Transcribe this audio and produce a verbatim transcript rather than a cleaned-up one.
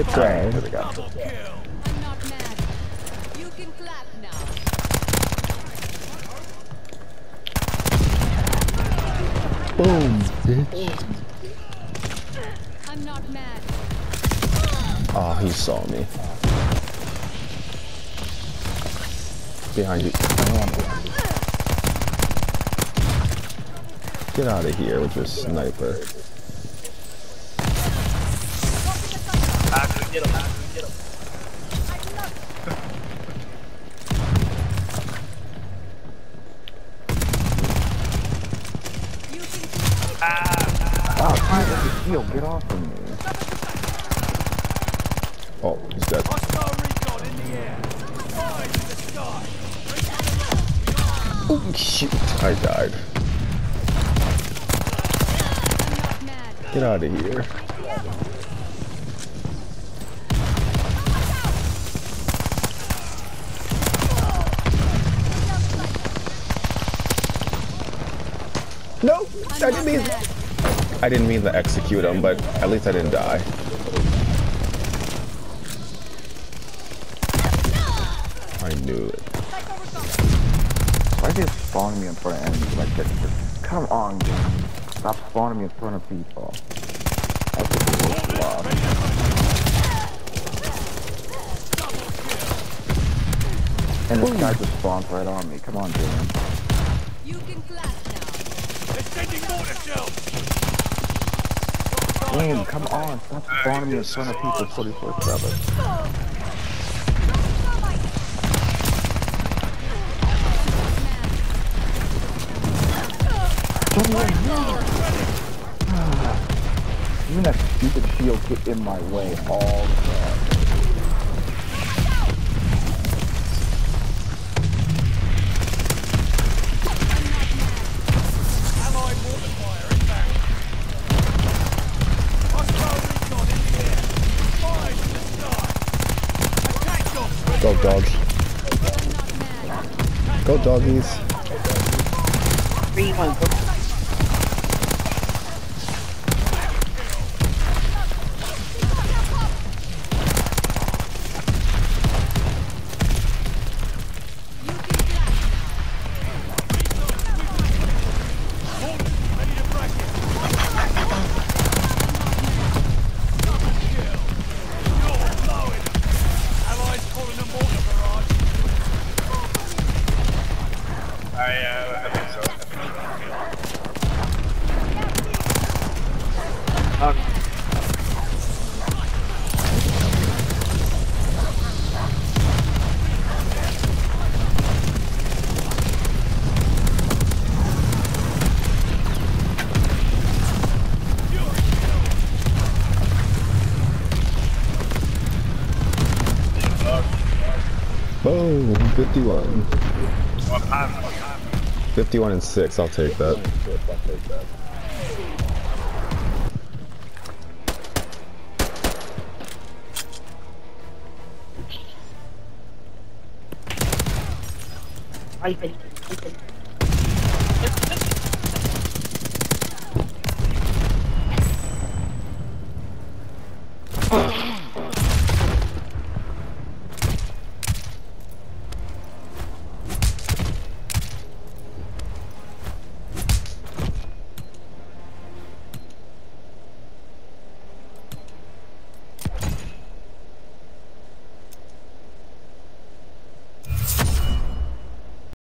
Shit trash. There we go. I'm not mad. You can clap now. Boom, bitch. I'm not mad. Oh, he saw me. Behind you. Get out of here with your sniper. Get him, get him. Oh, fire the shield, get off of me. Oh, he's dead. Oh, shoot. I died. Get out of here. No, I didn't mean I didn't mean to execute him, but at least I didn't die. I knew it. Why are they spawning me in front of enemies like that? Come on, game. Stop spawning me in front of people. That's what the worst love. And this guy just spawns right on me. Come on, Jim. You can clap now. Extending mortar shells. Game, come on. Stop spawning me in front of people twenty-four seven. Even that stupid shield get in my way all the time. Allied mortar fire inbound. Hostile recon in the air. Fire to the sky. Attack dogs. Go, dogs. Go, doggies. Three, one, go. Boom, fifty-one. fifty-one and six, I'll take that. I